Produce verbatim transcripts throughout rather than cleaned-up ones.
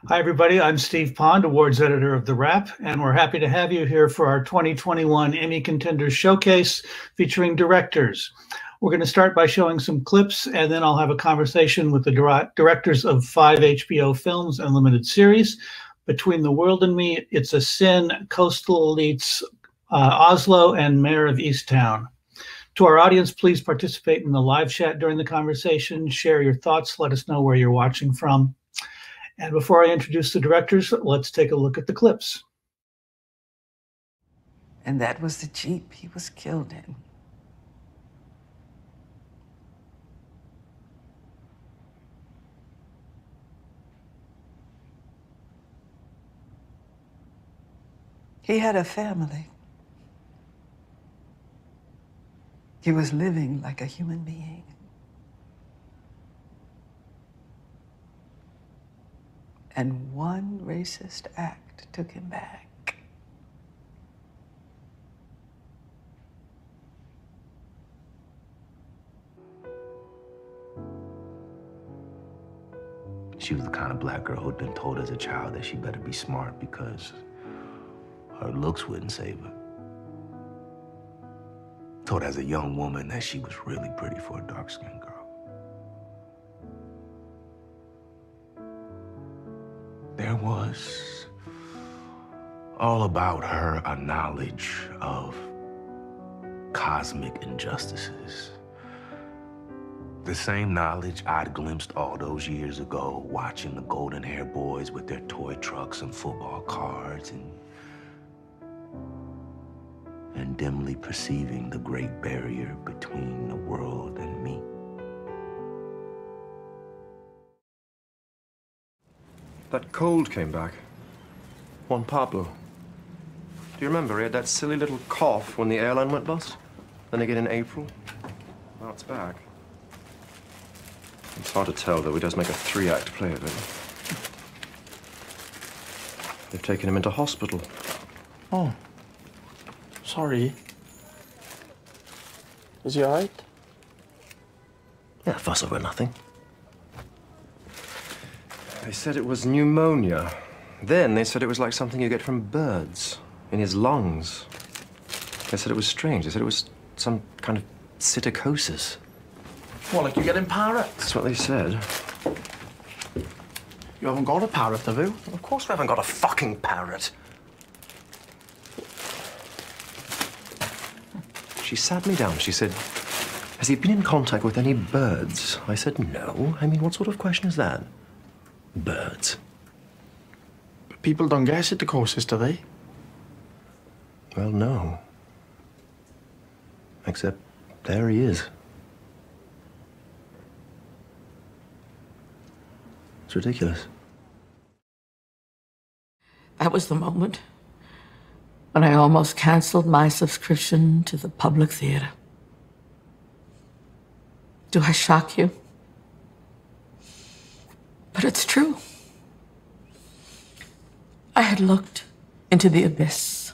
Hi, everybody. I'm Steve Pond, awards editor of TheWrap, and we're happy to have you here for our twenty twenty-one Emmy Contenders Showcase featuring directors. We're going to start by showing some clips, and then I'll have a conversation with the dir directors of five H B O films and limited series. Between the World and Me, It's a Sin, Coastal Elites, uh, Oslo, and Mayor of EASTTOWN. To our audience, please participate in the live chat during the conversation. Share your thoughts. Let us know where you're watching from. And before I introduce the directors, let's take a look at the clips. And that was the Jeep he was killed in. He had a family. He was living like a human being. And one racist act took him back. She was the kind of black girl who'd been told as a child that she better be smart because her looks wouldn't save her. Told as a young woman that she was really pretty for a dark-skinned girl. There was all about her a knowledge of cosmic injustices. The same knowledge I'd glimpsed all those years ago watching the golden hair boys with their toy trucks and football cards and, and dimly perceiving the great barrier between the world and me. That cold came back. Juan Pablo. Do you remember he had that silly little cough when the airline went bust? Then again in April? Now it's back. It's hard to tell, though. He does make a three-act play of it. They've taken him into hospital. Oh. Sorry. Is he all right? Yeah, fuss over nothing. They said it was pneumonia. Then they said it was like something you get from birds in his lungs. They said it was strange. They said it was some kind of psittacosis. What, like you get in parrot? That's what they said. You haven't got a parrot, have you? Of course we haven't got a fucking parrot. She sat me down. She said, has he been in contact with any birds? I said, no. I mean, what sort of question is that? Birds. But people don't get psittacosis, do they? Well, no. Except there he is. It's ridiculous. That was the moment when I almost canceled my subscription to the public theater. Do I shock you? But it's true. I had looked into the abyss.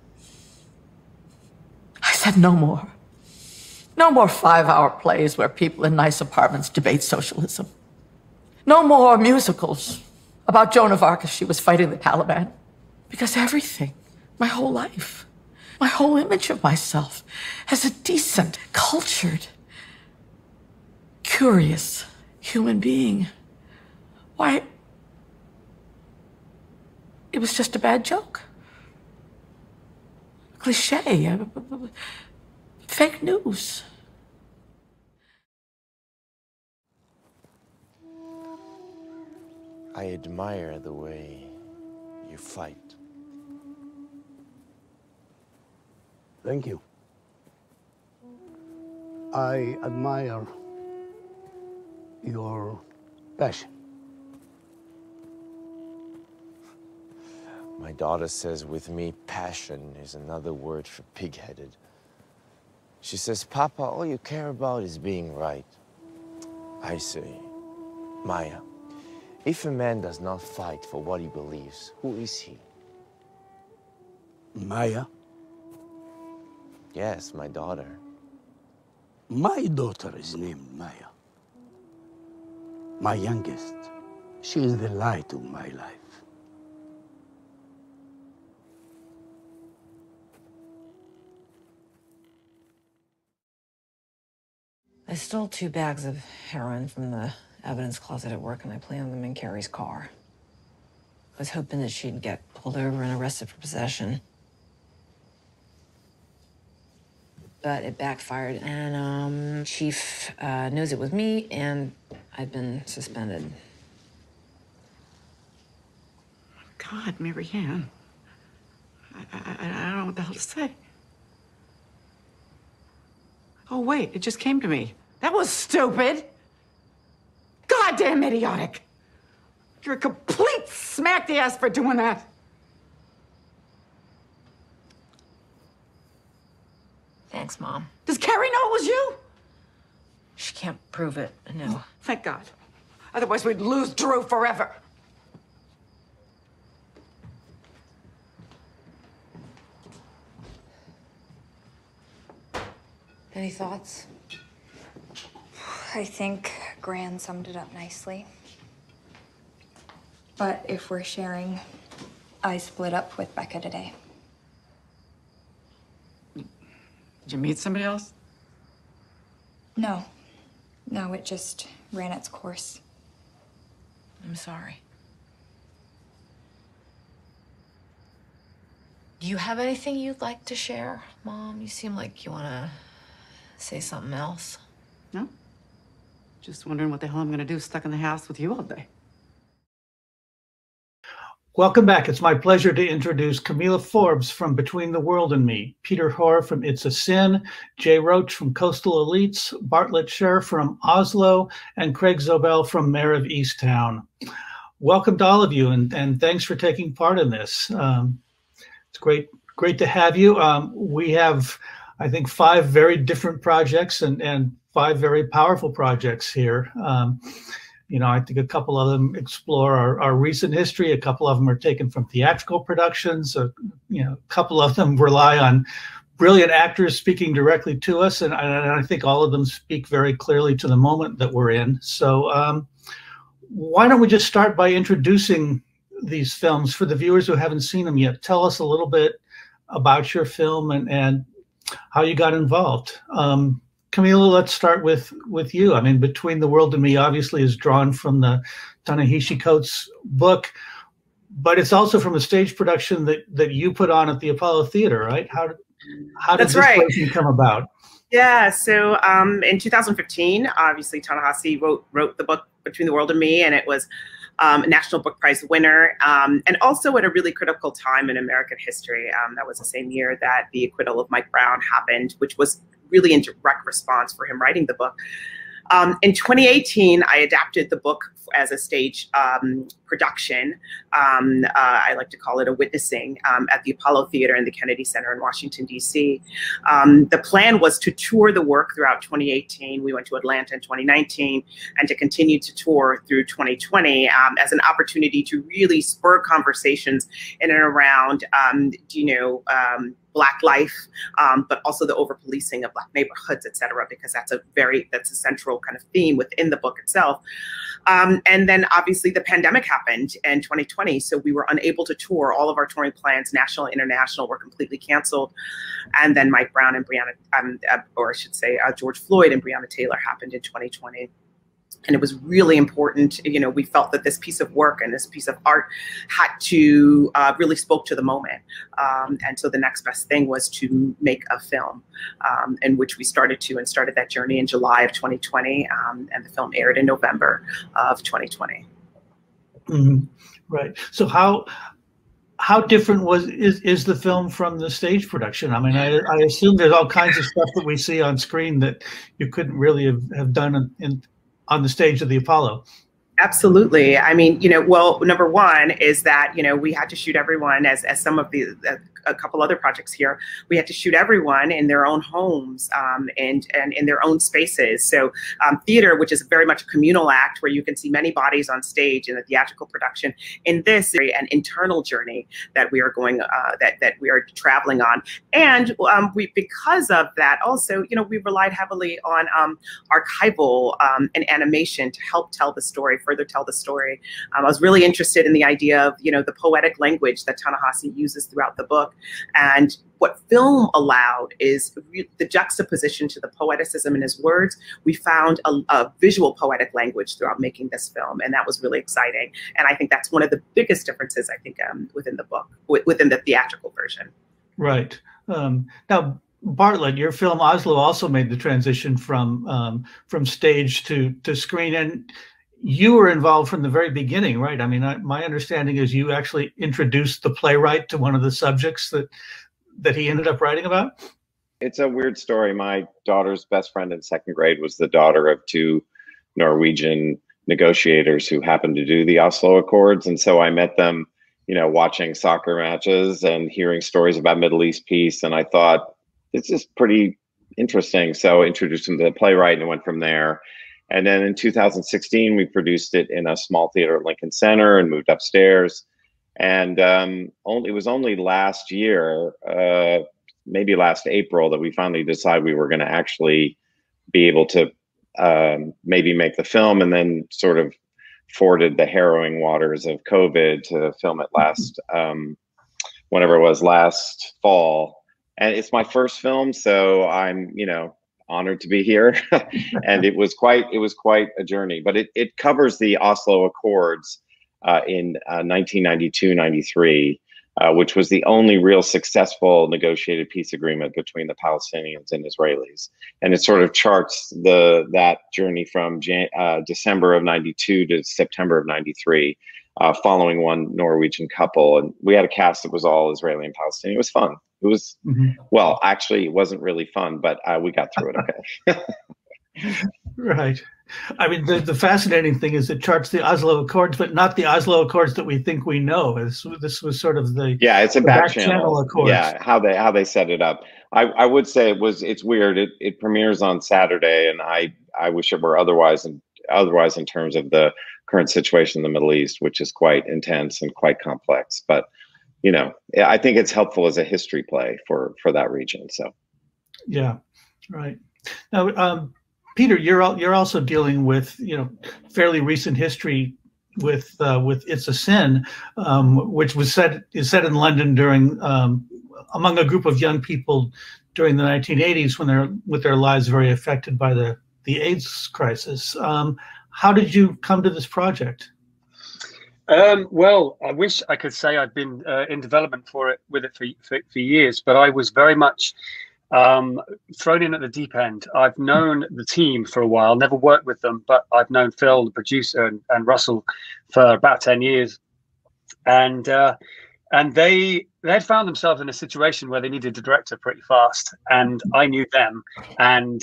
I said no more. No more five-hour plays where people in nice apartments debate socialism. No more musicals about Joan of Arc as she was fighting the Taliban. Because everything, my whole life, my whole image of myself as a decent, cultured, curious human being, why, it was just a bad joke. Cliche, fake news. I admire the way you fight. Thank you. I admire your passion. My daughter says with me, passion is another word for pig-headed. She says, Papa, all you care about is being right. I say, Maya, if a man does not fight for what he believes, who is he? Maya? Yes, my daughter. My daughter is named Maya. My youngest, She is the light of my life. I stole two bags of heroin from the evidence closet at work, and I planted them in Carrie's car. I was hoping that she'd get pulled over and arrested for possession. But it backfired, and um, Chief uh, knows it was me, and I've been suspended. God, Mary Ann. I, I, I don't know what the hell to say. Oh, wait, it just came to me. That was stupid. Goddamn idiotic. You're a complete smack the ass for doing that. Thanks, Mom. Does Carrie know it was you? She can't prove it, no. Thank God. Otherwise, we'd lose Drew forever. Any thoughts? I think Gran summed it up nicely. But if we're sharing, I split up with Becca today. Did you meet somebody else? No. No, it just ran its course. I'm sorry. Do you have anything you'd like to share, Mom? You seem like you want to say something else. No? Just wondering what the hell I'm going to do stuck in the house with you all day. Welcome back. It's my pleasure to introduce Kamilah Forbes from Between the World and Me, Peter Hoar from It's a Sin, Jay Roach from Coastal Elites, Bartlett Sher from Oslo, and Craig Zobel from MARE of EASTTOWN. Welcome to all of you, and, and thanks for taking part in this. Um, it's great, great to have you. Um, we have, I think, five very different projects and, and five very powerful projects here. Um, You know, I think a couple of them explore our, our recent history. A couple of them are taken from theatrical productions. A, you know, a couple of them rely on brilliant actors speaking directly to us. And, and I think all of them speak very clearly to the moment that we're in. So um, why don't we just start by introducing these films for the viewers who haven't seen them yet. Tell us a little bit about your film and, and how you got involved. Um, Kamilah, let's start with with you. I mean, Between the World and Me obviously is drawn from the Ta-Nehisi Coates book, but it's also from a stage production that that you put on at the Apollo Theater, right? How did how did That's this right. version come about? Yeah, so um, in two thousand fifteen, obviously Ta-Nehisi wrote wrote the book Between the World and Me, and it was um, a National Book Prize winner, um, and also at a really critical time in American history. Um, that was the same year that the acquittal of Mike Brown happened, which was really in direct response for him writing the book. Um, in twenty eighteen, I adapted the book as a stage um, production. Um, uh, I like to call it a witnessing um, at the Apollo Theater in the Kennedy Center in Washington, D C. Um, the plan was to tour the work throughout twenty eighteen. We went to Atlanta in twenty nineteen, and to continue to tour through twenty twenty um, as an opportunity to really spur conversations in and around, um, you know, um, Black life, um, but also the over-policing of Black neighborhoods, et cetera, because that's a very, that's a central kind of theme within the book itself. Um, and then obviously the pandemic happened in twenty twenty, so we were unable to tour. All of our touring plans, national and international, were completely canceled. And then Mike Brown and Breonna, um, uh, or I should say uh, George Floyd and Breonna Taylor happened in twenty twenty. And it was really important, you know, we felt that this piece of work and this piece of art had to uh, really spoke to the moment. Um, and so the next best thing was to make a film, um, in which we started to and started that journey in July of twenty twenty. Um, and the film aired in November of twenty twenty. Mm-hmm. Right. So how how different was is, is the film from the stage production? I mean, I, I assume there's all kinds of stuff that we see on screen that you couldn't really have, have done in, in on the stage of the Apollo. Absolutely. I mean, you know, well, number one is that, you know, we had to shoot everyone as, as some of the, uh, a couple other projects here, we had to shoot everyone in their own homes um, and, and in their own spaces. So um, theater, which is very much a communal act where you can see many bodies on stage in a theatrical production, in this an internal journey that we are going, uh, that, that we are traveling on. And um, we, because of that also, you know, we relied heavily on um, archival um, and animation to help tell the story further tell the story. Um, I was really interested in the idea of, you know, the poetic language that Ta-Nehisi uses throughout the book. And what film allowed is the juxtaposition to the poeticism in his words. We found a, a visual poetic language throughout making this film, and that was really exciting. And I think that's one of the biggest differences, I think, um, within the book, within the theatrical version. Right. Um, now, Bartlett, your film Oslo also made the transition from um, from stage to to screen, and you were involved from the very beginning, right? I mean, I, my understanding is you actually introduced the playwright to one of the subjects that that he ended up writing about. It's a weird story. My daughter's best friend in second grade was the daughter of two Norwegian negotiators who happened to do the Oslo Accords, and so I met them, you know, watching soccer matches and hearing stories about Middle East peace, and I thought, this is pretty interesting. So I introduced him to the playwright and went from there. And then in two thousand sixteen, we produced it in a small theater at Lincoln Center and moved upstairs. And um, only, it was only last year, uh, maybe last April, that we finally decided we were going to actually be able to um, maybe make the film, and then sort of forded the harrowing waters of COVID to film it last, um, whenever it was, last fall. And it's my first film, so I'm, you know, honored to be here. And it was quite, it was quite a journey. But it it covers the Oslo Accords uh, in uh, nineteen ninety-two ninety-three, uh, which was the only real successful negotiated peace agreement between the Palestinians and Israelis. And it sort of charts the that journey from Jan uh, December of ninety-two to September of ninety-three, uh, following one Norwegian couple. And we had a cast that was all Israeli and Palestinian. It was fun. It was, mm-hmm. well, actually, it wasn't really fun, but uh, we got through it okay. Right. I mean, the, the fascinating thing is it charts the Oslo Accords, but not the Oslo Accords that we think we know. This, this was sort of the yeah, it's a back, back channel. channel Accords. Yeah, how they how they set it up. I, I would say it was it's weird. It it premieres on Saturday, and I I wish it were otherwise. And otherwise, in terms of the current situation in the Middle East, which is quite intense and quite complex, but. You know, I think it's helpful as a history play for for that region. So, yeah, right. Now, um, Peter, you're al you're also dealing with you know fairly recent history with uh, with It's a Sin, um, which was set is set in London during um, among a group of young people during the nineteen eighties when they're with their lives very affected by the the AIDS crisis. Um, how did you come to this project? Um, well, I wish I could say I'd been uh, in development for it with it for, for, for years, but I was very much um, thrown in at the deep end. I've known the team for a while, never worked with them, but I've known Phil, the producer, and, and Russell for about ten years. And uh, and they they had found themselves in a situation where they needed a director pretty fast, and I knew them. And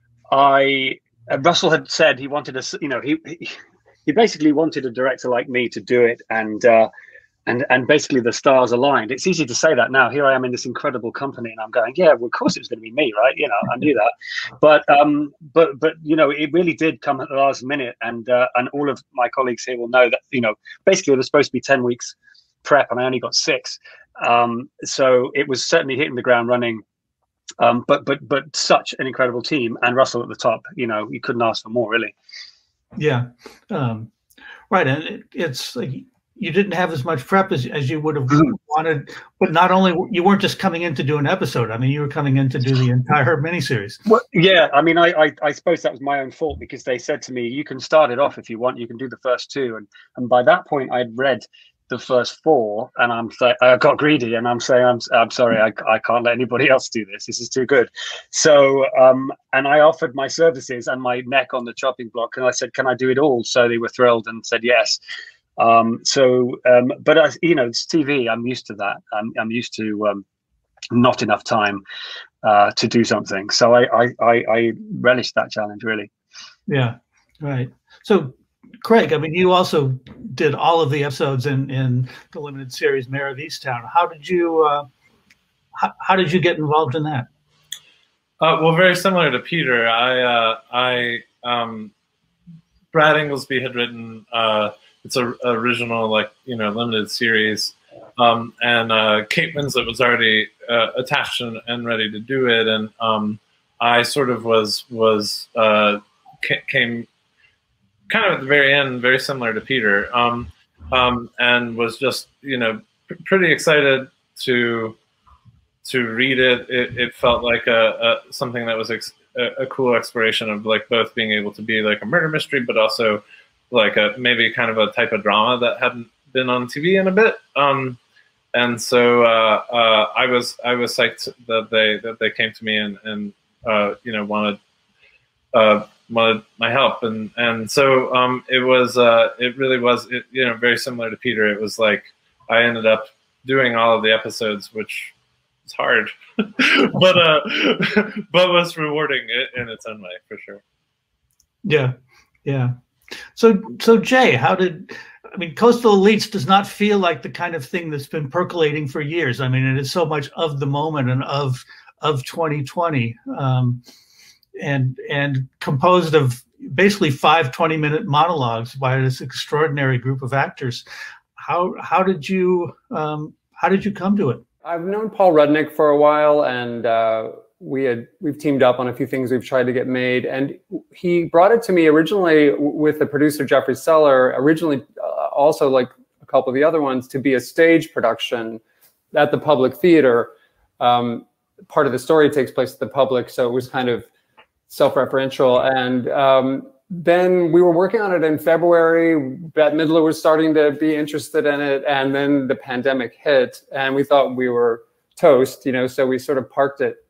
I uh, Russell had said he wanted us, you know, he. he He basically wanted a director like me to do it, and uh, and and basically the stars aligned. It's easy to say that now. Here I am in this incredible company, and I'm going, yeah, well, of course it was going to be me, right? You know, I knew that. But um, but but you know, it really did come at the last minute, and uh, and all of my colleagues here will know that you know, basically there's supposed to be ten weeks prep, and I only got six. Um, so it was certainly hitting the ground running. Um, but but but such an incredible team, and Russell at the top. You know, you couldn't ask for more, really. Yeah, um, right. And it, it's like you didn't have as much prep as, as you would have wanted, but not only you weren't just coming in to do an episode. I mean, you were coming in to do the entire miniseries. Well, yeah, I mean, I, I I suppose that was my own fault because they said to me, you can start it off if you want, you can do the first two. And, and by that point I'd read the first four, and I'm th I got greedy, and I'm saying, I'm I'm sorry, I I can't let anybody else do this. This is too good. So um, and I offered my services and my neck on the chopping block, and I said, can I do it all? So they were thrilled and said yes. Um, so, um, but I, you know, it's T V. I'm used to that. I'm I'm used to um, not enough time uh, to do something. So I I I, I relished that challenge, really. Yeah, right. So. Craig, I mean, you also did all of the episodes in, in the limited series MARE of EASTTOWN. How did you uh, how, how did you get involved in that? Uh, well, very similar to Peter. I uh, I um, Brad Inglesby had written uh, it's a original like you know limited series, um, and uh, Kate Winslet was already uh, attached and, and ready to do it, and um, I sort of was was uh, came. kind of at the very end, very similar to Peter, um, um, and was just, you know, pr pretty excited to to read it. It, it felt like a, a something that was ex a, a cool exploration of like both being able to be like a murder mystery, but also like a maybe kind of a type of drama that hadn't been on T V in a bit. Um, and so uh, uh, I was I was psyched that they that they came to me and and uh, you know wanted. Uh, wanted my help, and and so um, it was uh, it really was it, you know very similar to Peter. It was like I ended up doing all of the episodes, which is hard, but uh, but was rewarding in its own way for sure. Yeah, yeah. So so Jay, how did I mean Coastal Elites does not feel like the kind of thing that's been percolating for years. I mean, it is so much of the moment and of of twenty twenty. Um, and and composed of basically five twenty minute monologues by this extraordinary group of actors. How how did you um, how did you come to it? I've known Paul Rudnick for a while, and uh, we had we've teamed up on a few things we've tried to get made. And he brought it to me originally with the producer Jeffrey Seller, originally uh, also like a couple of the other ones, to be a stage production at the Public Theater. Um, part of the story takes place at the Public, so it was kind of self-referential. And um, then we were working on it in February. Bette Midler was starting to be interested in it, and then the pandemic hit, and we thought we were toast, you know, so we sort of parked it.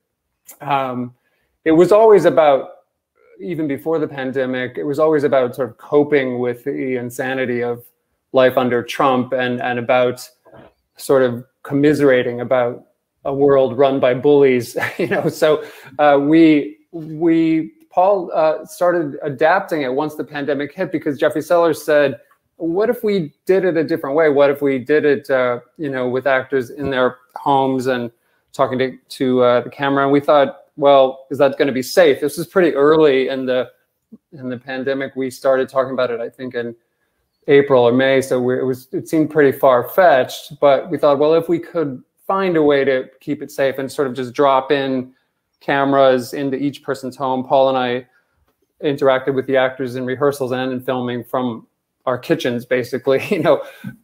Um, it was always about, even before the pandemic, it was always about sort of coping with the insanity of life under Trump, and, and about sort of commiserating about a world run by bullies, you know, so uh, we, we Paul uh, started adapting it once the pandemic hit, because Jeffrey Sellers said, what if we did it a different way? What if we did it, uh, you know, with actors in their homes and talking to, to uh, the camera? And we thought, well, is that going to be safe? This was pretty early in the, in the pandemic. We started talking about it, I think, in April or May. So we, it was, it seemed pretty far-fetched, but we thought, well, if we could find a way to keep it safe and sort of just drop in cameras into each person's home. Paul and I interacted with the actors in rehearsals and in filming from our kitchens, basically, you know,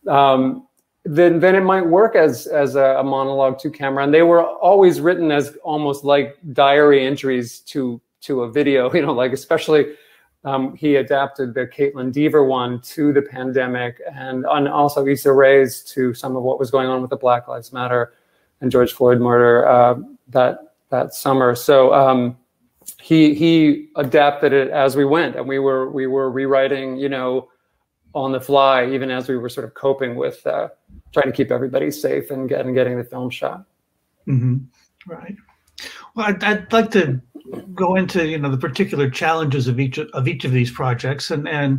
um, then then it might work as as a, a monologue to camera. And they were always written as almost like diary entries to to a video, you know, like especially um, he adapted the Caitlin Deaver one to the pandemic, and on also Issa Rae's to some of what was going on with the Black Lives Matter and George Floyd murder uh, that that summer. So um, he he adapted it as we went, and we were we were rewriting, you know, on the fly, even as we were sort of coping with uh, trying to keep everybody safe and getting getting the film shot. Mm-hmm. Right. Well, I'd, I'd like to go into, you know, the particular challenges of each of each of these projects, and and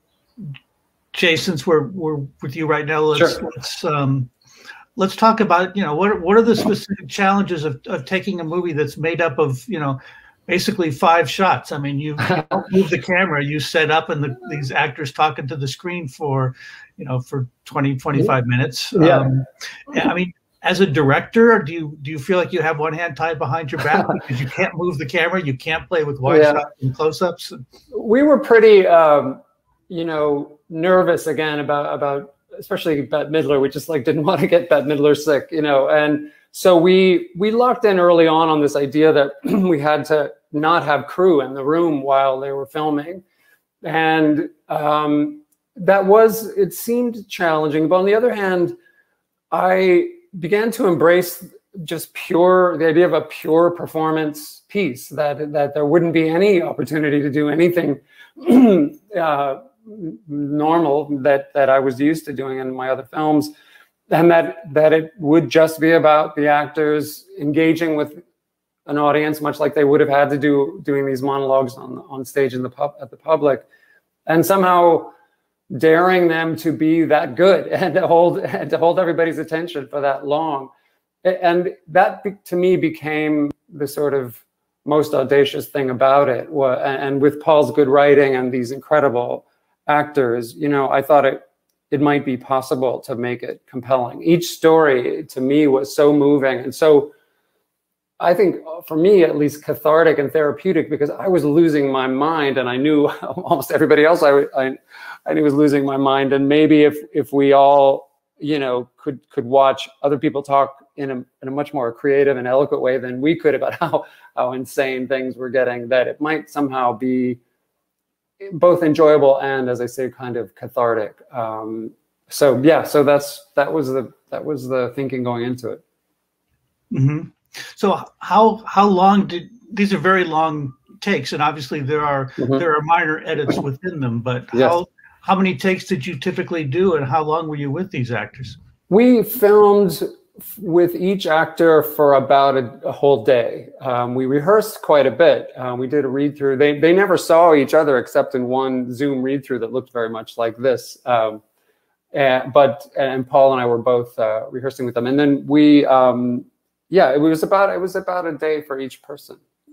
Jay, since we're we're with you right now, let's Sure. let's um, let's talk about, you know, what what are the specific challenges of of taking a movie that's made up of, you know, basically five shots. I mean, you don't move the camera, you set up, and the, these actors talking to the screen for, you know, for twenty, twenty-five minutes. Yeah. Um, I mean, as a director, do you do you feel like you have one hand tied behind your back because you can't move the camera, you can't play with wide Yeah. shots and close-ups? We were pretty, um, you know, nervous again about about especially Bette Midler. We just like didn't want to get Bette Midler sick, you know, and so we we locked in early on on this idea that we had to not have crew in the room while they were filming, and um, that was, it seemed challenging. But on the other hand, I began to embrace just pure, the idea of a pure performance piece, that that there wouldn't be any opportunity to do anything uh, normal that that I was used to doing in my other films, and that that it would just be about the actors engaging with an audience, much like they would have had to do doing these monologues on on stage in the pub at the Public, and somehow daring them to be that good and to hold and to hold everybody's attention for that long. And that to me became the sort of most audacious thing about it. And with Paul's good writing and these incredible actors, you know, I thought it it might be possible to make it compelling. Each story to me was so moving and so I think for me at least, cathartic and therapeutic, because I was losing my mind, and I knew almost everybody else I, I, I knew was losing my mind. And maybe if if we all, you know, could could watch other people talk in a in a much more creative and eloquent way than we could about how how insane things were getting, that it might somehow be both enjoyable and, as I say, kind of cathartic. Um, so yeah, so that's that was the that was the thinking going into it. Mm-hmm. So how how long did these are very long takes, and obviously there are mm-hmm. there are minor edits within them, but yes. how how many takes did you typically do, and how long were you with these actors? We filmed with each actor for about a, a whole day. Um, we rehearsed quite a bit. Uh, we did a read through. They they never saw each other except in one Zoom read through that looked very much like this. Um, and, but and Paul and I were both uh, rehearsing with them, and then we. Um, Yeah, it was about it was about a day for each person,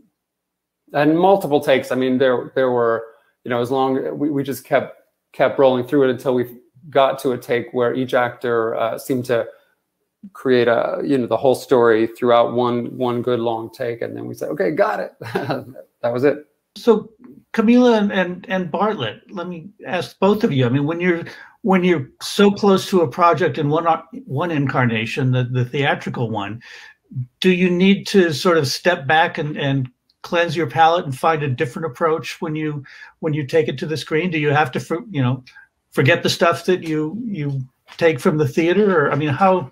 and multiple takes. I mean, there there were, you know, as long we, we just kept kept rolling through it until we got to a take where each actor uh, seemed to create a you know the whole story throughout one one good long take, and then we said, okay, got it. That was it. So Kamilah and, and and Bartlett, let me ask both of you. I mean, when you're when you're so close to a project in one one incarnation, the the theatrical one, do you need to sort of step back and, and cleanse your palate and find a different approach when you when you take it to the screen? Do you have to, for, you know, forget the stuff that you you take from the theater? Or I mean, how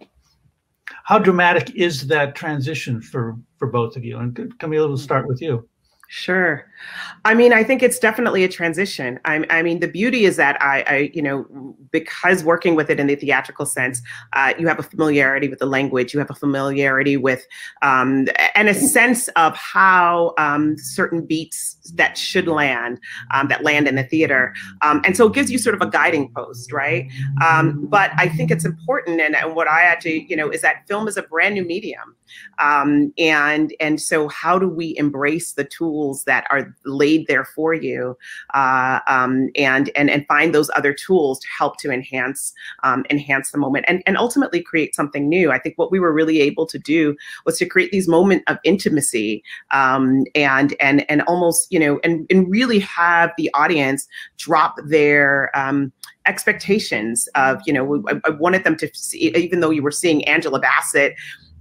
how dramatic is that transition for for both of you? And Kamilah, we'll start with you. Sure. I mean, I think it's definitely a transition. I, I mean, the beauty is that I, I, you know, because working with it in the theatrical sense, uh, you have a familiarity with the language, you have a familiarity with, um, and a sense of how um, certain beats that should land, um, that land in the theater. Um, and so it gives you sort of a guiding post, right? Um, but I think it's important, and, and what I actually, you know, is that film is a brand new medium. Um, and, and so how do we embrace the tools that are laid there for you, uh, um, and, and, and find those other tools to help to enhance, um, enhance the moment and, and ultimately create something new. I think what we were really able to do was to create these moments of intimacy, um, and, and, and almost, you know, and, and really have the audience drop their, um, expectations of, you know, I, I wanted them to see, even though you were seeing Angela Bassett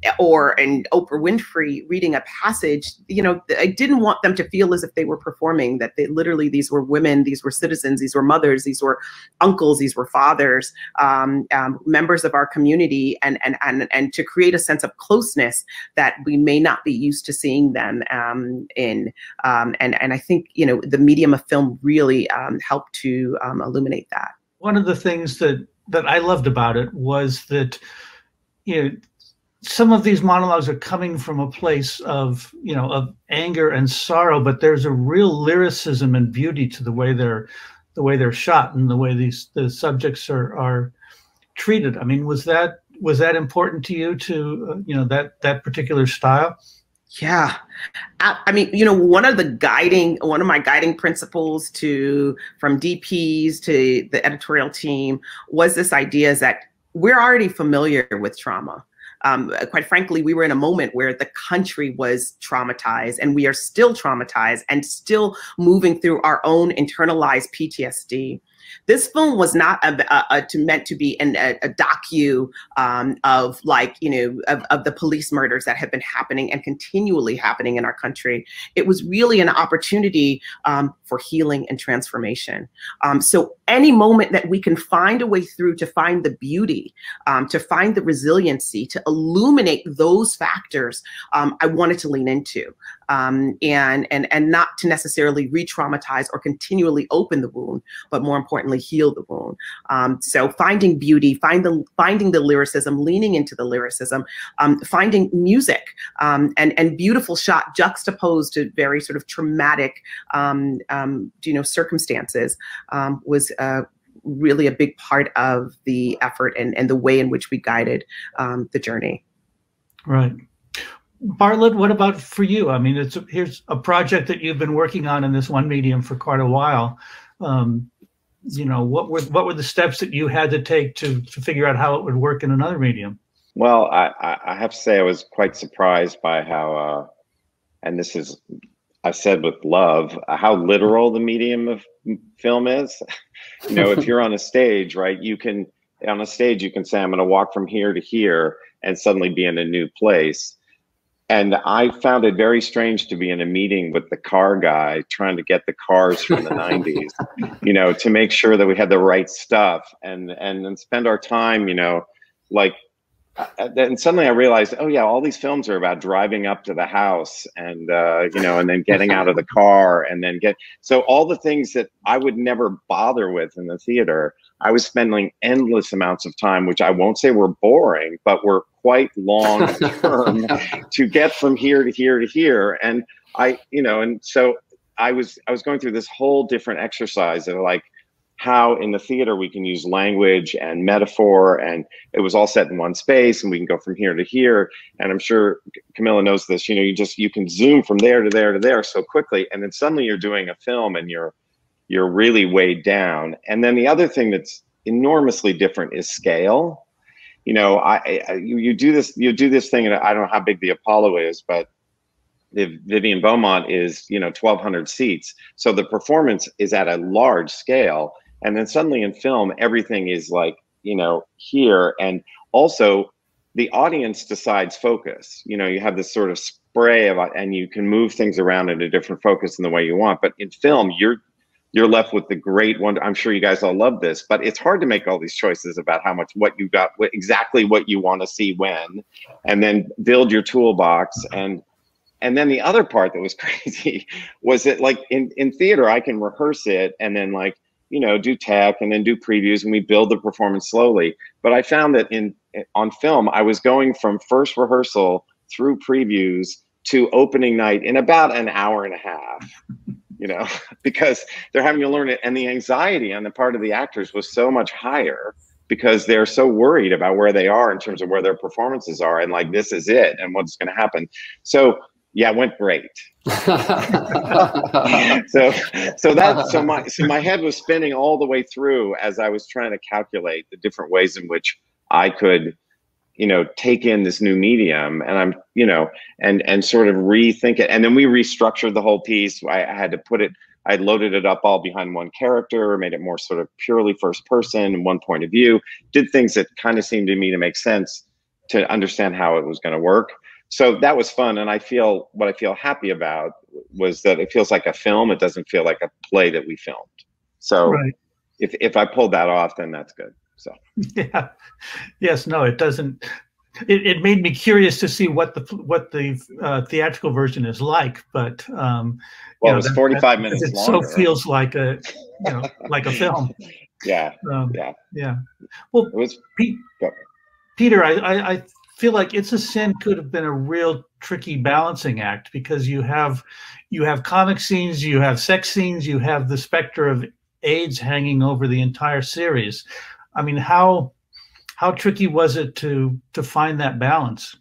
or and Oprah Winfrey reading a passage, you know, I didn't want them to feel as if they were performing, that they literally, these were women, these were citizens, these were mothers, these were uncles, these were fathers, um, um, members of our community, and, and, and, and to create a sense of closeness that we may not be used to seeing them um, in. Um, and, and I think, you know, the medium of film really um, helped to um, illuminate that. One of the things that, that I loved about it was that, you know, some of these monologues are coming from a place of, you know, of anger and sorrow, but there's a real lyricism and beauty to the way they're, the way they're shot and the way these the subjects are are treated. I mean, was that was that important to you, to uh, you know, that that particular style? Yeah, I, I mean, you know, one of the guiding, one of my guiding principles to from D Ps to the editorial team was this idea is that we're already familiar with trauma. Um, quite frankly, we were in a moment where the country was traumatized, and we are still traumatized and still moving through our own internalized P T S D. This film was not a, a, a, to, meant to be an, a, a docu um, of like, you know, of, of the police murders that have been happening and continually happening in our country. It was really an opportunity um, for healing and transformation. Um, so any moment that we can find a way through to find the beauty, um, to find the resiliency, to illuminate those factors, um, I wanted to lean into. Um, and, and, and not to necessarily re-traumatize or continually open the wound, but more importantly, heal the wound. Um, so finding beauty, find the, finding the lyricism, leaning into the lyricism, um, finding music, um, and, and beautiful shot juxtaposed to very sort of traumatic, um, um, you know, circumstances, um, was uh, really a big part of the effort and, and the way in which we guided um, the journey. Right. Bartlett, what about for you? I mean, it's a, here's a project that you've been working on in this one medium for quite a while. Um, you know, what were what were the steps that you had to take to to figure out how it would work in another medium? Well, I, I have to say I was quite surprised by how, uh, and this is, I said with love, how literal the medium of film is. You know, if you're on a stage, right, you can, on a stage, you can say, I'm going to walk from here to here and suddenly be in a new place. And I found it very strange to be in a meeting with the car guy trying to get the cars from the nineties, you know, to make sure that we had the right stuff and, and, and spend our time, you know, like, and suddenly I realized, oh yeah, all these films are about driving up to the house and, uh, you know, and then getting out of the car and then get, so all the things that I would never bother with in the theater, I was spending endless amounts of time, which I won't say were boring, but were quite long term to get from here to here to here. And I, you know, and so I was, I was going through this whole different exercise of like, how in the theater we can use language and metaphor, and it was all set in one space and we can go from here to here. And I'm sure Kamilah knows this, you know, you just, you can zoom from there to there to there so quickly. And then suddenly you're doing a film and you're, you're really weighed down. And then the other thing that's enormously different is scale. You know, I, I you, you do this, you do this thing, and I don't know how big the Apollo is, but the Vivian Beaumont is, you know, twelve hundred seats. So the performance is at a large scale. And then suddenly in film, everything is like, you know, here. And also the audience decides focus. You know, you have this sort of spray of, and you can move things around in a different focus in the way you want. But in film, you're, you're left with the great one. I'm sure you guys all love this, but it's hard to make all these choices about how much, what you got, what, exactly what you want to see when, and then build your toolbox. And And then the other part that was crazy was that like in, in theater, I can rehearse it and then like, you know, do tech and then do previews and we build the performance slowly. But I found that in on film, I was going from first rehearsal through previews to opening night in about an hour and a half, you know, because they're having to learn it. And the anxiety on the part of the actors was so much higher because they're so worried about where they are in terms of where their performances are. And like, this is it and what's going to happen. So yeah, it went great. so, so that, so my, so my head was spinning all the way through as I was trying to calculate the different ways in which I could, you know, take in this new medium, and I'm, you know, and and sort of rethink it. And then we restructured the whole piece. I, I had to put it, I loaded it up all behind one character, made it more sort of purely first person and one point of view. Did things that kind of seemed to me to make sense to understand how it was going to work. So that was fun, and I feel what I feel happy about was that it feels like a film. It doesn't feel like a play that we filmed. So right. if if I pulled that off, then that's good. So yeah, yes, no, it doesn't. It, it made me curious to see what the what the uh, theatrical version is like, but um, well, you know, it was that, forty-five that, minutes it longer. so feels like a you know like a film. Yeah, um, yeah, yeah. Well, it was Pete, Peter, I, I I feel like It's a Sin could have been a real tricky balancing act because you have you have comic scenes, you have sex scenes, you have the specter of AIDS hanging over the entire series. I mean, how how tricky was it to to find that balance?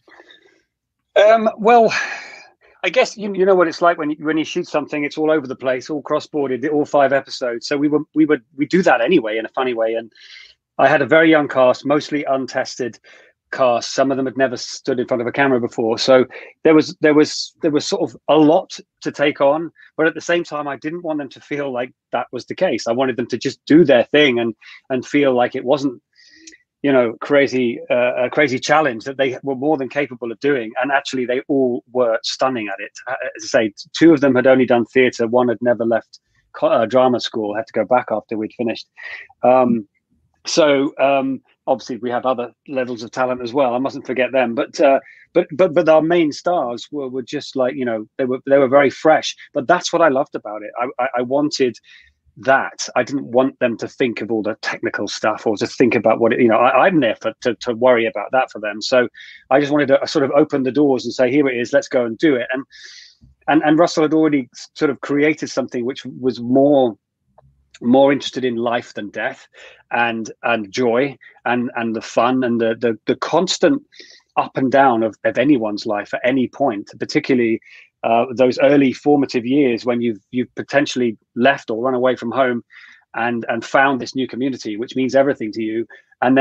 Um, well, I guess you you know what it's like when you, when you shoot something, it's all over the place, all cross-bordered, all five episodes. So we were we would we do that anyway in a funny way. And I had a very young cast, mostly untested cast. Some of them had never stood in front of a camera before, so there was there was there was sort of a lot to take on. But at the same time, I didn't want them to feel like that was the case. I wanted them to just do their thing and and feel like it wasn't, you know, crazy uh, a crazy challenge that they were more than capable of doing. And actually, they all were stunning at it. As I say, two of them had only done theatre. One had never left uh, drama school. Had to go back after we'd finished. Um, so. Um, Obviously, we have other levels of talent as well. I mustn't forget them. But uh, but but but our main stars were, were just like, you know, they were they were very fresh. But that's what I loved about it. I, I, I wanted that. I didn't want them to think of all the technical stuff or to think about what it, you know. I, I'm there for to to worry about that for them. So I just wanted to sort of open the doors and say, here it is. Let's go and do it. And and and Russell had already sort of created something which was more. more interested in life than death, and and joy and and the fun and the the, the constant up and down of, of anyone's life at any point, particularly uh, those early formative years when you've you've potentially left or run away from home and and found this new community which means everything to you, and then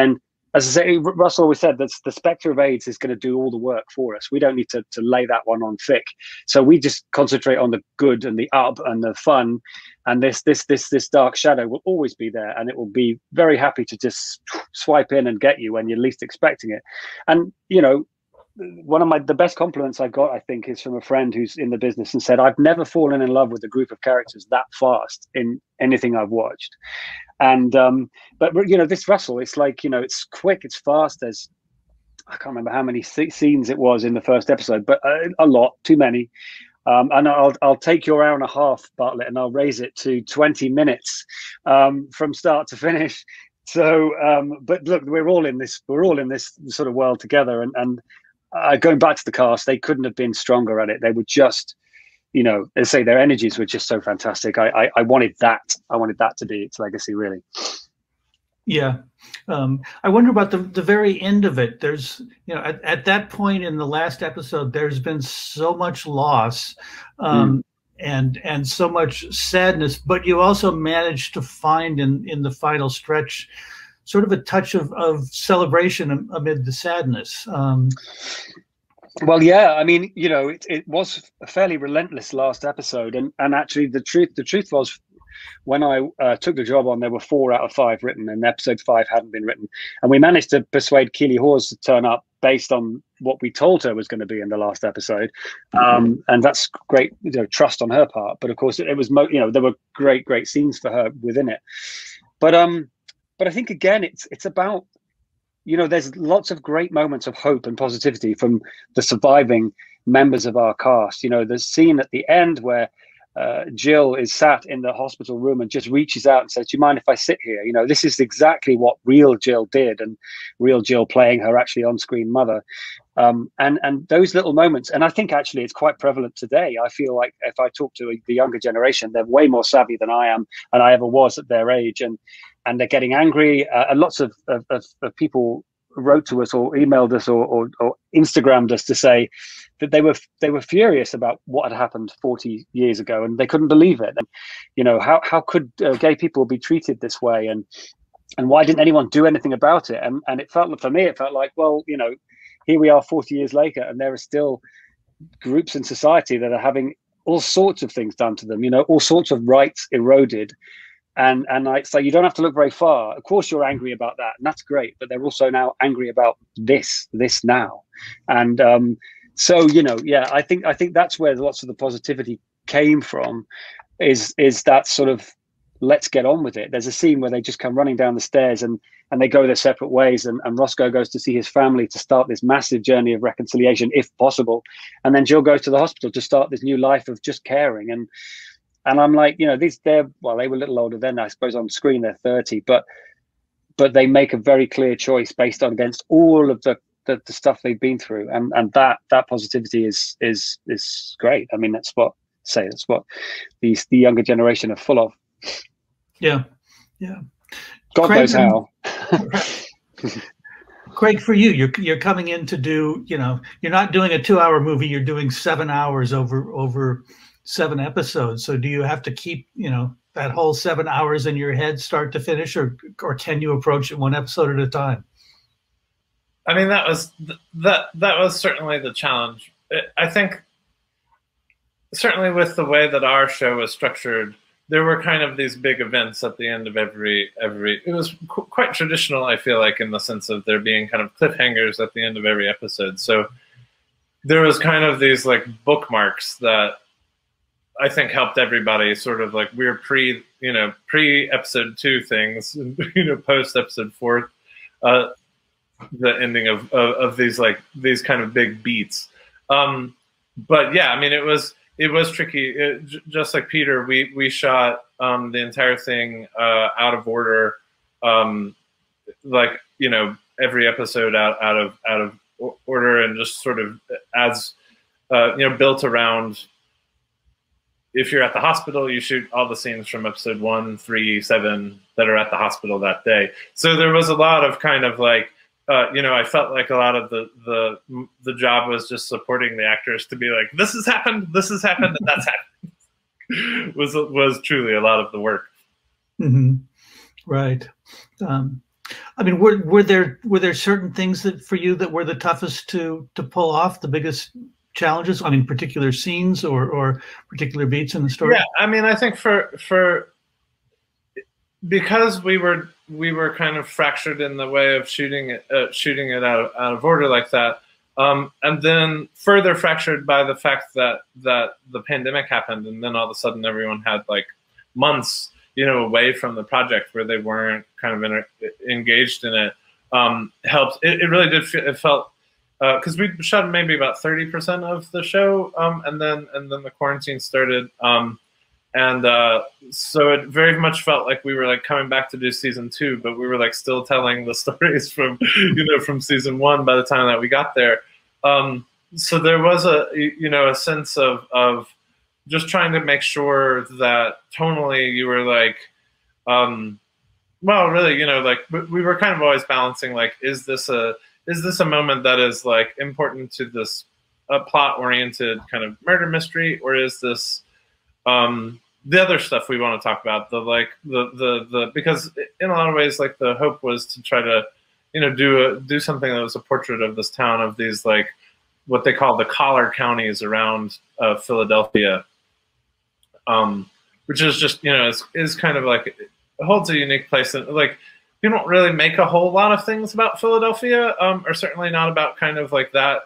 as I say, Russell always said that the specter of AIDS is going to do all the work for us. We don't need to, to lay that one on thick. So we just concentrate on the good and the up and the fun. And this, this, this, this dark shadow will always be there, and it will be very happy to just swipe in and get you when you're least expecting it. And, you know, one of my the best compliments I got, I think, is from a friend who's in the business and said, I've never fallen in love with a group of characters that fast in anything I've watched. And um but you know, this Russell, it's like, you know, it's quick, it's fast. There's, I can't remember how many scenes it was in the first episode, but a, a lot, too many. Um, and I'll I'll take your hour and a half, Bartlett, and I'll raise it to twenty minutes um, from start to finish. So, um, but look, we're all in this. We're all in this sort of world together. And and uh, going back to the cast, they couldn't have been stronger at it. They were just, you know, they say their energies were just so fantastic. I, I I wanted that. I wanted that to be its legacy, really. Yeah. Um, I wonder about the, the very end of it. There's, you know, at, at that point in the last episode, there's been so much loss um, mm. and and so much sadness, but you also managed to find in, in the final stretch sort of a touch of, of celebration amid the sadness. Um, well, yeah, I mean, you know, it, it was a fairly relentless last episode. And, and actually, the truth, the truth was, when I uh, took the job on, there were four out of five written, and episode five hadn't been written. And we managed to persuade Keely Hawes to turn up based on what we told her was going to be in the last episode. Um, and that's great, you know, trust on her part. But of course, it, it was, mo you know, there were great, great scenes for her within it. But um, but I think, again, it's it's about, you know, there's lots of great moments of hope and positivity from the surviving members of our cast. You know, the scene at the end where Uh, Jill is sat in the hospital room and just reaches out and says, do you mind if I sit here? You know, this is exactly what real Jill did, and real Jill playing her actually on-screen mother. Um, and, and those little moments, and I think actually it's quite prevalent today. I feel like if I talk to the younger generation, they're way more savvy than I am and I ever was at their age. And, and they're getting angry. Uh, and lots of, of, of, of people wrote to us or emailed us or, or, or Instagrammed us to say that they were they were furious about what had happened forty years ago, and they couldn't believe it. And you know, how how could uh, gay people be treated this way, and and why didn't anyone do anything about it? And and it felt, for me, it felt like, well, you know, here we are forty years later, and there are still groups in society that are having all sorts of things done to them. You know, all sorts of rights eroded. And and I so you don't have to look very far. Of course, you're angry about that, and that's great. But they're also now angry about this, this now. And um, so, you know, yeah, I think I think that's where lots of the positivity came from, is is that sort of let's get on with it. There's a scene where they just come running down the stairs and and they go their separate ways. And, and Roscoe goes to see his family to start this massive journey of reconciliation, if possible. And then Jill goes to the hospital to start this new life of just caring. And And I'm like, you know, these, they're, well, they were a little older then, I suppose. On screen, they're thirty, but but they make a very clear choice based on against all of the, the, the stuff they've been through. And and that that positivity is is is great. I mean, that's what, say, that's what these the younger generation are full of. Yeah, yeah. God Craig, knows how. Craig, for you, you're you're coming in to do, you know, you're not doing a two-hour movie. You're doing seven hours over over. seven episodes. So do you have to keep, you know, that whole seven hours in your head start to finish, or or can you approach it one episode at a time? I mean, that was that that was certainly the challenge. I think certainly with the way that our show was structured, there were kind of these big events at the end of every every it was qu quite traditional, I feel like, in the sense of there being kind of cliffhangers at the end of every episode. So there was kind of these like bookmarks that I think helped everybody, sort of like we're pre, you know, pre episode two things, you know, post episode four, uh, the ending of, of, of these like these kind of big beats. Um, but yeah, I mean, it was, it was tricky. It, just like Peter, we, we shot um, the entire thing uh, out of order. Um, like, you know, every episode out, out of, out of order, and just sort of as, uh, you know, built around, if you're at the hospital, you shoot all the scenes from episode one, three, seven that are at the hospital that day. So there was a lot of kind of like, uh, you know, I felt like a lot of the, the, the job was just supporting the actors to be like, this has happened, this has happened, and that's happened. was, was truly a lot of the work. Mm-hmm. Right. Um, I mean, were were there were there certain things that for you that were the toughest to to pull off, the biggest challenges? I mean, particular scenes or or particular beats in the story? Yeah, I mean, I think for for because we were we were kind of fractured in the way of shooting it uh, shooting it out of, out of order like that, um, and then further fractured by the fact that that the pandemic happened, and then all of a sudden everyone had like months, you know, away from the project where they weren't kind of in, engaged in it. Um, helped. It, it really did. Feel, it felt because uh, we shot maybe about thirty percent of the show, um, and then and then the quarantine started, um, and uh, so it very much felt like we were like coming back to do season two, but we were like still telling the stories from you know from season one by the time that we got there. Um, so there was a you know a sense of of just trying to make sure that tonally you were like, um, well, really, you know, like we were kind of always balancing, like, is this a, is this a moment that is like important to this uh, plot oriented kind of murder mystery, or is this um, the other stuff we want to talk about, the like the, the, the, because in a lot of ways, like the hope was to try to, you know, do a, do something that was a portrait of this town, of these like what they call the collar counties around uh, Philadelphia. Um, which is just, you know, is, is kind of like, it holds a unique place. And like, we don't really make a whole lot of things about Philadelphia, um, or certainly not about kind of like that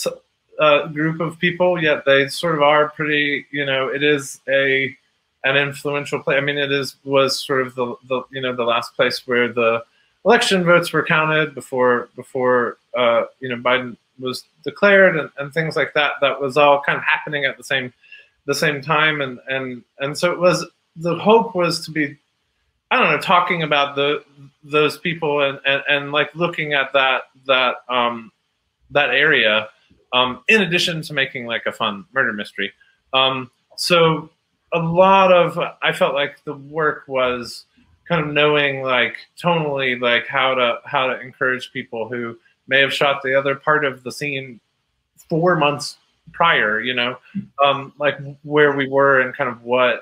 uh, group of people, yet they sort of are pretty, you know, it is a, an influential place. I mean, it is, was sort of the, the, you know, the last place where the election votes were counted before, before, uh, you know, Biden was declared, and, and things like that. That was all kind of happening at the same the same time, and and and so it was, the hope was to be, I don't know, talking about the those people and and, and like looking at that that um that area, um in addition to making like a fun murder mystery. Um so a lot of, I felt like the work was kind of knowing like tonally like how to how to encourage people who may have shot the other part of the scene four months prior, you know, um, like where we were and kind of what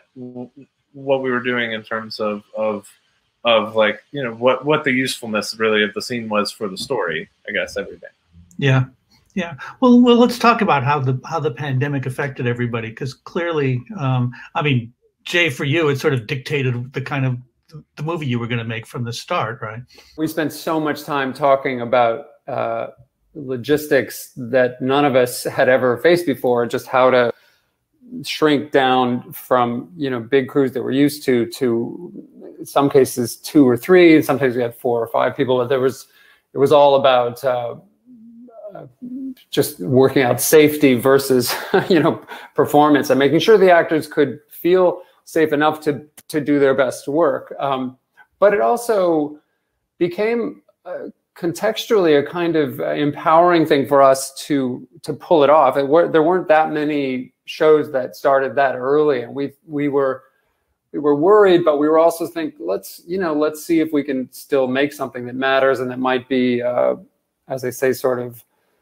what we were doing in terms of of of like, you know, what what the usefulness really of the scene was for the story, I guess, every day. Yeah, yeah. Well, well, let's talk about how the how the pandemic affected everybody, because clearly, um, I mean, Jay, for you, it sort of dictated the kind of the movie you were going to make from the start, right? We spent so much time talking about Uh, logistics that none of us had ever faced before, just how to shrink down from, you know, big crews that we're used to, to in some cases two or three, and sometimes we had four or five people, but there was, it was all about uh, uh, just working out safety versus, you know, performance, and making sure the actors could feel safe enough to, to do their best work. Um, but it also became uh, contextually a kind of empowering thing for us to to pull it off. It were, there weren't that many shows that started that early, and we we were we were worried, but we were also thinking, let's you know let's see if we can still make something that matters and that might be, uh, as they say, sort of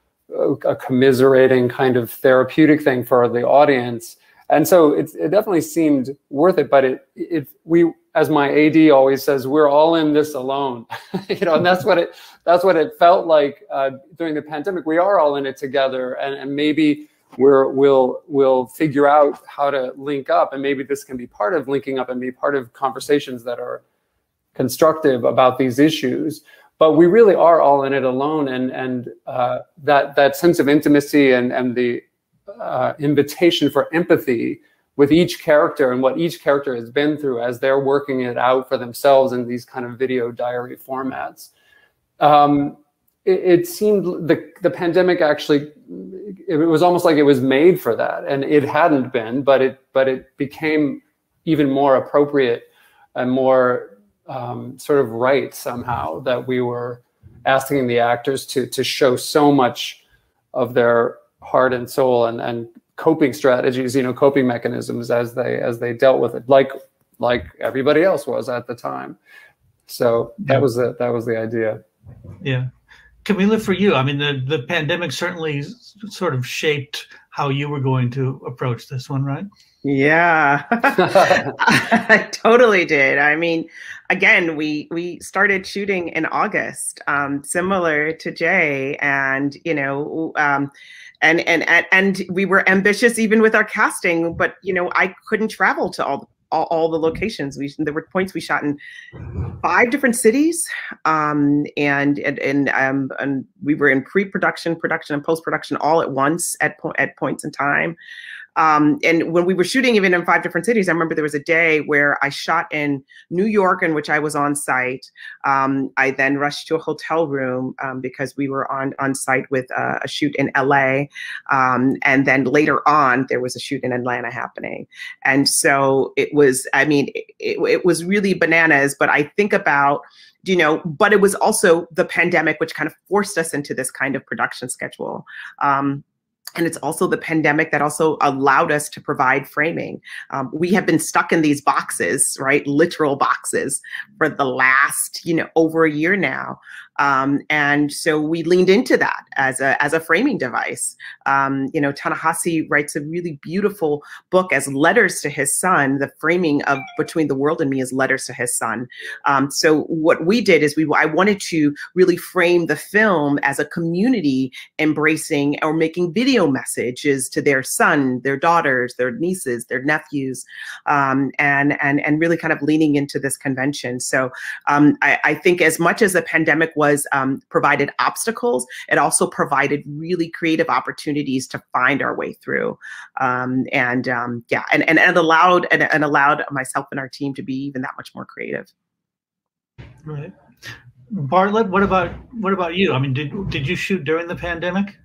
a, a commiserating kind of therapeutic thing for the audience. And so it, it definitely seemed worth it, but it it we. As my A D always says, we're all in this alone, you know, and that's what it that's what it felt like uh, during the pandemic. We are all in it together, and, and maybe we're we'll we'll figure out how to link up, and maybe this can be part of linking up and be part of conversations that are constructive about these issues. But we really are all in it alone, and and uh, that that sense of intimacy and and the uh, invitation for empathy with each character and what each character has been through as they're working it out for themselves in these kind of video diary formats. Um, it, it seemed the, the pandemic actually, it was almost like it was made for that, and it hadn't been, but it, but it became even more appropriate and more um, sort of right somehow, that we were asking the actors to, to show so much of their heart and soul and, and coping strategies, you know, coping mechanisms as they as they dealt with it, like like everybody else was at the time. So that Yeah. was the that was the idea. Yeah. Kamilah, for you, I mean, the, the pandemic certainly sort of shaped how you were going to approach this one, right? Yeah, I totally did. I mean, again, we we started shooting in August, um, similar to Jay, and you know, um, and and and and we were ambitious even with our casting. But you know, I couldn't travel to all all, all the locations. We there were points we shot in five different cities, um, and and and, um, and we were in pre-production, production, and post-production all at once at po at points in time. Um, and when we were shooting even in five different cities, I remember there was a day where I shot in New York, in which I was on site. Um, I then rushed to a hotel room um, because we were on, on site with uh, a shoot in L A. Um, and then later on, there was a shoot in Atlanta happening. And so it was, I mean, it, it, it was really bananas, but I think about, you know, but it was also the pandemic, which kind of forced us into this kind of production schedule. Um, And it's also the pandemic that also allowed us to provide framing. Um, we have been stuck in these boxes, right? Literal boxes for the last, you know, over a year now. Um, and so we leaned into that as a, as a framing device. Um, you know, Ta-Nehisi writes a really beautiful book as letters to his son. The framing of Between the World and Me is letters to his son. Um, so what we did is we, I wanted to really frame the film as a community embracing or making video messages to their son, their daughters, their nieces, their nephews, um, and, and, and really kind of leaning into this convention. So um, I, I think as much as the pandemic was was um, provided obstacles, it also provided really creative opportunities to find our way through. Um, and um, yeah, and, and, and allowed and, and allowed myself and our team to be even that much more creative. Right. Bartlett, what about what about you? I mean, did did you shoot during the pandemic?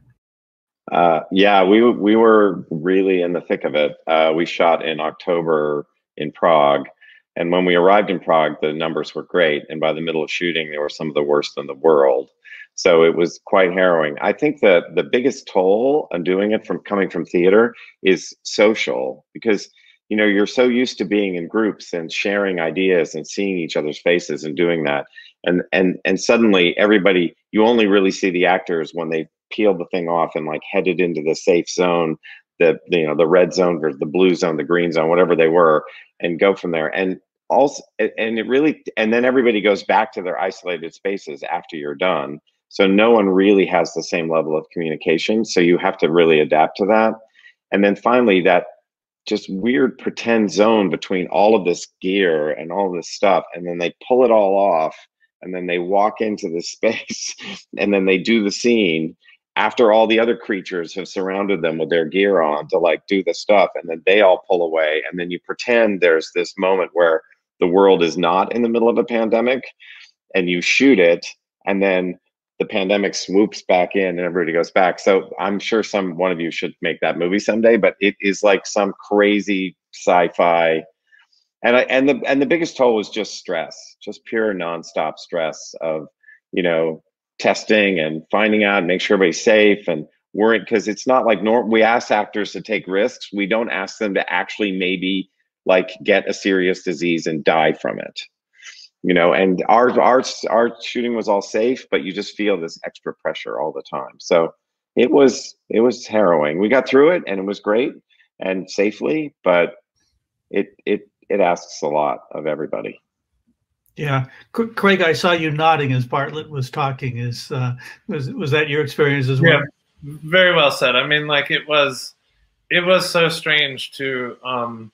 Uh, yeah, we we were really in the thick of it. Uh, we shot in October in Prague. And when we arrived in Prague, the numbers were great. And by the middle of shooting, they were some of the worst in the world. So it was quite harrowing. I think that the biggest toll on doing it from coming from theater is social, because, you know, you're so used to being in groups and sharing ideas and seeing each other's faces and doing that. And, and, and suddenly everybody, you only really see the actors when they peel the thing off and like headed into the safe zone, the, you know, the red zone or the blue zone, the green zone, whatever they were, and go from there. And also, and it really, and then everybody goes back to their isolated spaces after you're done. So no one really has the same level of communication. So you have to really adapt to that. And then finally, that just weird pretend zone between all of this gear and all this stuff. And then they pull it all off, and then they walk into the space, and then they do the scene after all the other creatures have surrounded them with their gear on to like do the stuff. And then they all pull away. And then you pretend there's this moment where the world is not in the middle of a pandemic, and you shoot it, and then the pandemic swoops back in and everybody goes back. So I'm sure some one of you should make that movie someday, but it is like some crazy sci-fi. And I, and the and the biggest toll was just stress, just pure nonstop stress of, you know, testing and finding out and make sure everybody's safe and worrying, because it's not like norm we ask actors to take risks. We don't ask them to actually maybe like get a serious disease and die from it. You know, and our our our shooting was all safe, but you just feel this extra pressure all the time. So it was it was harrowing. We got through it, and it was great and safely, but it it it asks a lot of everybody. Yeah, Craig, I saw you nodding as Bartlett was talking. Is uh, was was that your experience as well? Yeah, very well said. I mean, like it was it was so strange to um,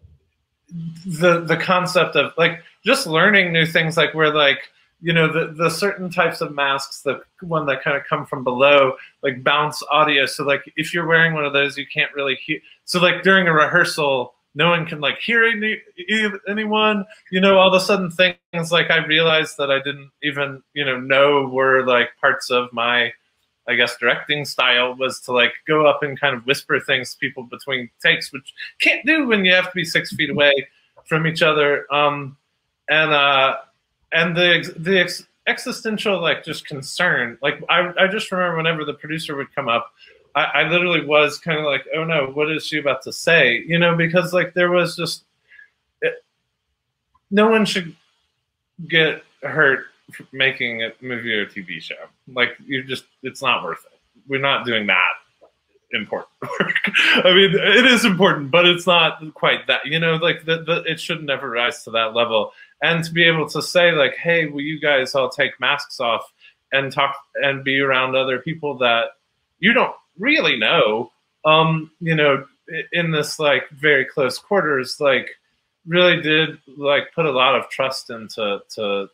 the the concept of like just learning new things, like where like, you know, the, the certain types of masks, the one that kind of come from below, like bounce audio. So like if you're wearing one of those, you can't really hear. So like during a rehearsal, no one can like hear any, anyone, you know, all of a sudden things like I realized that I didn't even, you know, know were like parts of my, I guess, directing style was to like go up and kind of whisper things to people between takes, which can't do when you have to be six feet away from each other. Um, and uh, and the the ex existential like just concern. Like I I just remember whenever the producer would come up, I, I literally was kind of like, oh no, what is she about to say? You know, because like there was just it, no one should get hurt making a movie or a T V show. Like you just, it's not worth it. We're not doing that. important work. I mean, it is important, but it's not quite that, you know, like the, the, it should never rise to that level. And to be able to say like, hey, will you guys all take masks off and talk and be around other people that you don't really know, um, you know, in this like very close quarters, like really did like put a lot of trust into, to,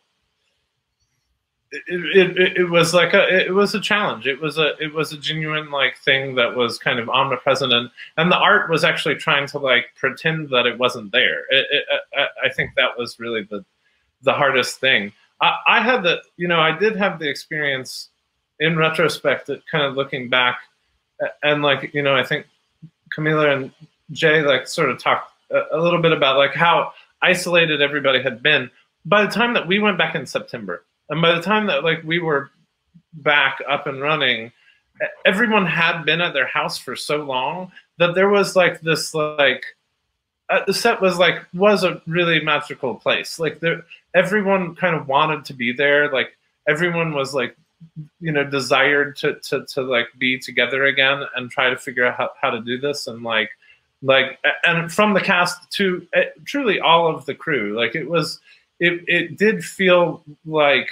It, it it was like a it was a challenge. It was a it was a genuine like thing that was kind of omnipresent, and and the art was actually trying to like pretend that it wasn't there. It, it, I, I think that was really the the hardest thing. I, I had the you know I did have the experience in retrospect, that kind of looking back, and like you know I think Kamilah and Jay like sort of talked a, a little bit about like how isolated everybody had been by the time that we went back in September. And by the time that like we were back up and running, everyone had been at their house for so long that there was like this like uh, the set was like was a really magical place. Like there, everyone kind of wanted to be there. Like everyone was like you know desired to to to like be together again and try to figure out how, how to do this. And like like and from the cast to uh, truly all of the crew, like it was. It, it did feel like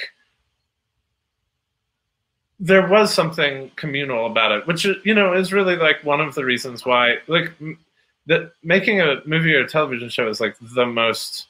there was something communal about it, which, you know, is really like one of the reasons why, like, that making a movie or a television show is like the most,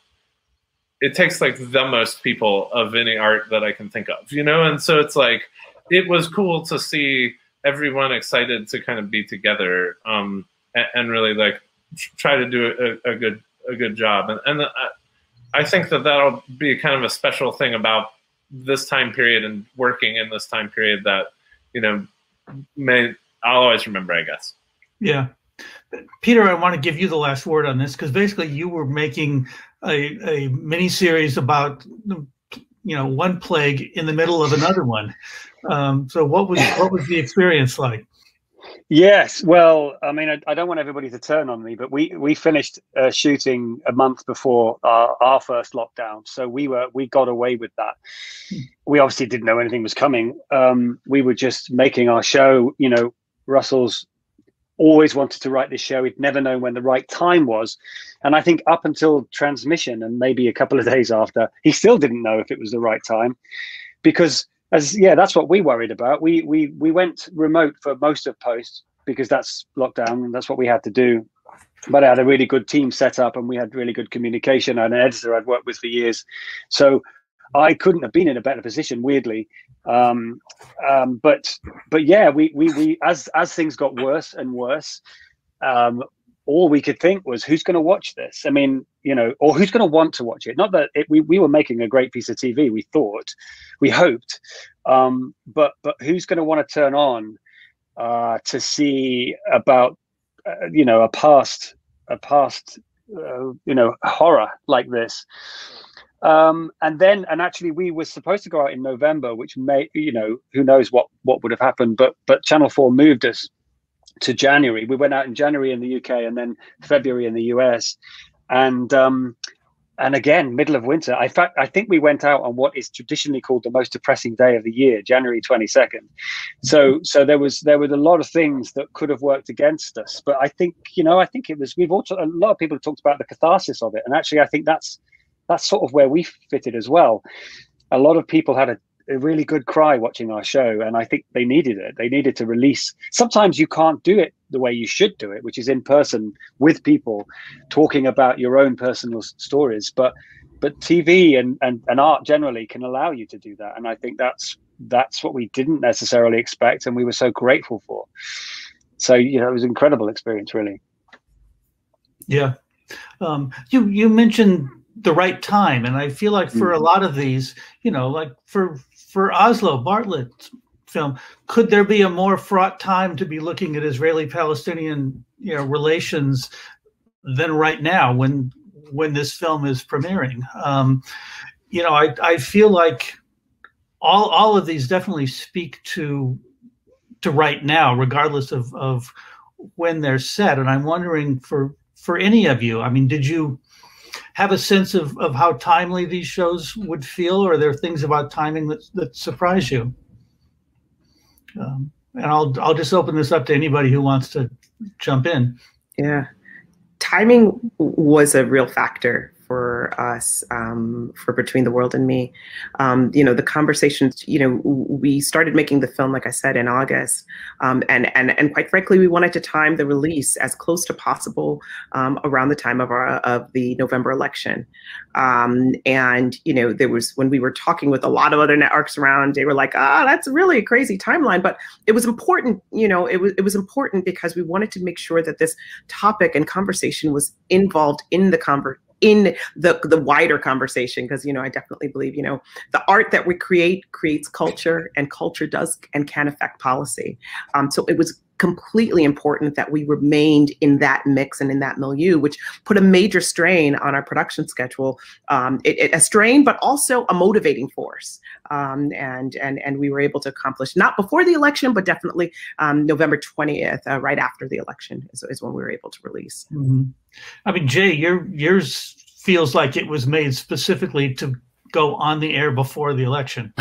it takes like the most people of any art that I can think of, you know? And so it's like, it was cool to see everyone excited to kind of be together um, and, and really like try to do a, a good a good job. And, and I, I think that that'll be kind of a special thing about this time period and working in this time period that, you know, may I'll always remember, I guess. Yeah. Peter, I want to give you the last word on this, because basically you were making a, a mini series about, you know, one plague in the middle of another one. Um, so what was what was the experience like? Yes, well, I mean, I, I don't want everybody to turn on me, but we we finished uh, shooting a month before our, our first lockdown, so we were we got away with that. We obviously didn't know anything was coming. Um, we were just making our show. You know, Russell's always wanted to write this show. He'd never known when the right time was, and I think up until transmission and maybe a couple of days after, he still didn't know if it was the right time, because. As yeah, that's what we worried about. We we we went remote for most of post because that's lockdown and that's what we had to do. But I had a really good team set up and we had really good communication and an editor I'd worked with for years. So I couldn't have been in a better position, weirdly. Um, um, but but yeah, we we we as as things got worse and worse, um, all we could think was, who's going to watch this? I mean, you know, or who's going to want to watch it? Not that it, we we were making a great piece of T V. We thought, we hoped, um, but but who's going to want to turn on uh, to see about uh, you know a past a past uh, you know horror like this? Um, and then and actually we were supposed to go out in November, which may you know who knows what what would have happened, but but Channel four moved us to January. We went out in January in the U K and then February in the U S. And um, and again, middle of winter. I fact I think we went out on what is traditionally called the most depressing day of the year, January twenty-second. So so there was there were a lot of things that could have worked against us. But I think, you know, I think it was we've also a lot of people have talked about the catharsis of it. And actually I think that's that's sort of where we fitted as well. A lot of people had a a really good cry watching our show, and I think they needed it. They needed to release. Sometimes you can't do it the way you should do it, which is in person with people talking about your own personal stories, but but T V and, and and art generally can allow you to do that, and I think that's that's what we didn't necessarily expect and we were so grateful for. So you know, it was an incredible experience, really. Yeah. Um, you you mentioned the right time, and I feel like for a lot of these, you know, like for for Oslo, Bartlett film, could there be a more fraught time to be looking at Israeli-Palestinian, you know, relations than right now when when this film is premiering? Um, you know, I I feel like all all of these definitely speak to to right now, regardless of of when they're set. And I'm wondering for for any of you, I mean, did you have a sense of, of how timely these shows would feel, or are there things about timing that, that surprise you? Um, And I'll I'll just open this up to anybody who wants to jump in. Yeah, timing was a real factor for us, um, for Between the World and Me. Um, you know, the conversations, you know, we started making the film, like I said, in August. Um, and, and, and quite frankly, we wanted to time the release as close to possible um, around the time of, our, of the November election. Um, and, you know, there was, when we were talking with a lot of other networks around, they were like, ah, that's really a crazy timeline. But it was important, you know, it was, it was important because we wanted to make sure that this topic and conversation was involved in the conversation, in the the wider conversation, because, you know, I definitely believe, you know, the art that we create creates culture, and culture does and can affect policy. Um, so it was completely important that we remained in that mix and in that milieu, which put a major strain on our production schedule. Um, it, it, a strain, but also a motivating force. Um, and and and we were able to accomplish, not before the election, but definitely um, November twentieth, uh, right after the election, is, is when we were able to release. Mm-hmm. I mean, Jay, your yours feels like it was made specifically to go on the air before the election.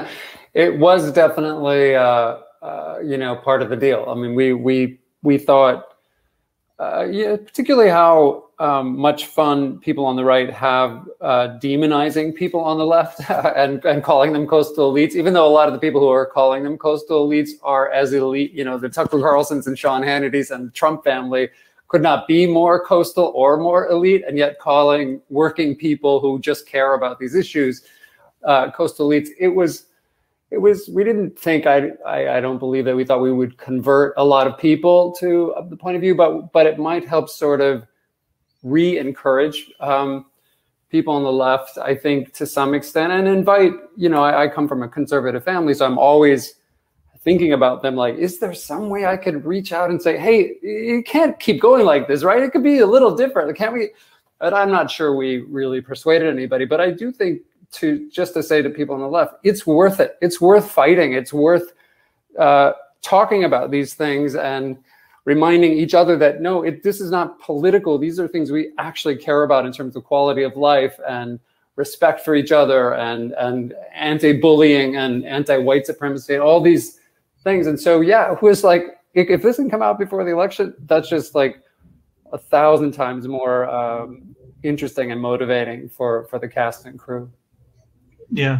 It was definitely, uh, uh, you know, part of the deal. I mean, we we we thought, uh, yeah, particularly how um, much fun people on the right have uh, demonizing people on the left and and calling them coastal elites, even though a lot of the people who are calling them coastal elites are as elite. You know, the Tucker Carlsons and Sean Hannity's and the Trump family could not be more coastal or more elite, and yet calling working people who just care about these issues uh, coastal elites. It was, it was. We didn't think. I, I, I don't believe that we thought we would convert a lot of people to the point of view, but but it might help sort of re-encourage um, people on the left, I think, to some extent, and invite. You know, I, I come from a conservative family, so I'm always thinking about them like, is there some way I could reach out and say, hey, you can't keep going like this, right? It could be a little different. Can't we? And I'm not sure we really persuaded anybody, but I do think to just to say to people on the left, it's worth it. It's worth fighting. It's worth uh, talking about these things and reminding each other that, no, it, this is not political. These are things we actually care about in terms of quality of life and respect for each other and, and anti-bullying and anti-white supremacy and all these things. And so, yeah, it was like, if, if this didn't come out before the election, that's just like a thousand times more um, interesting and motivating for, for the cast and crew. Yeah.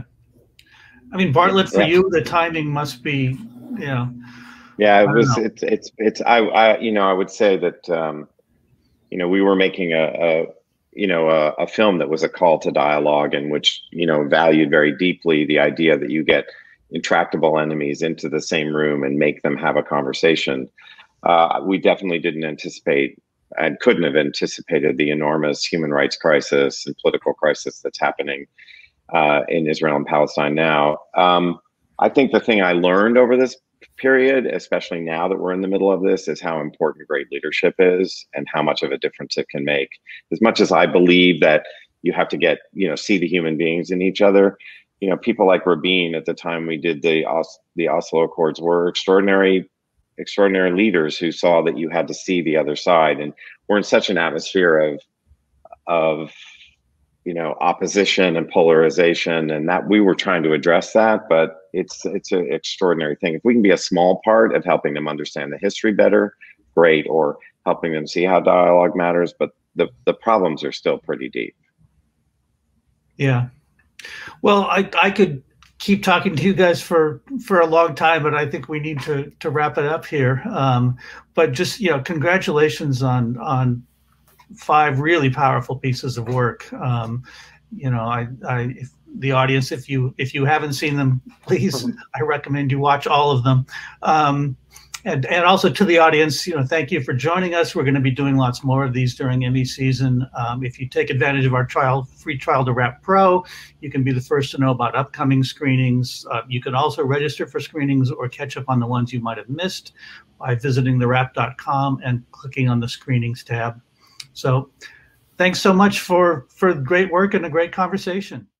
I mean, Bartlett, for yeah. you, the timing must be, you know. Yeah, it was, it's, it's, it's, I, I, you know, I would say that, um, you know, we were making a, a you know, a, a film that was a call to dialogue, in which, you know, valued very deeply the idea that you get intractable enemies into the same room and make them have a conversation. Uh, we definitely didn't anticipate and couldn't have anticipated the enormous human rights crisis and political crisis that's happening uh, in Israel and Palestine now. Um, I think the thing I learned over this period, especially now that we're in the middle of this, is how important great leadership is and how much of a difference it can make. As much as I believe that you have to get, you know, see the human beings in each other, you know, people like Rabin at the time we did the Os the Oslo Accords were extraordinary, extraordinary leaders who saw that you had to see the other side. And we're in such an atmosphere of, of, you know, opposition and polarization, and that we were trying to address that, but it's, it's an extraordinary thing. If we can be a small part of helping them understand the history better, great, or helping them see how dialogue matters, but the, the problems are still pretty deep. Yeah. Well, I, I could keep talking to you guys for, for a long time, but I think we need to, to wrap it up here. Um, but just, you know, congratulations on, on five really powerful pieces of work. Um, you know, I, I, if the audience, if you, if you haven't seen them, please, I recommend you watch all of them. Um, And, and also to the audience, you know, thank you for joining us. We're going to be doing lots more of these during Emmy season. Um, if you take advantage of our trial, free trial to Wrap Pro, you can be the first to know about upcoming screenings. Uh, you can also register for screenings or catch up on the ones you might have missed by visiting the wrap dot com and clicking on the screenings tab. So thanks so much for, for great work and a great conversation.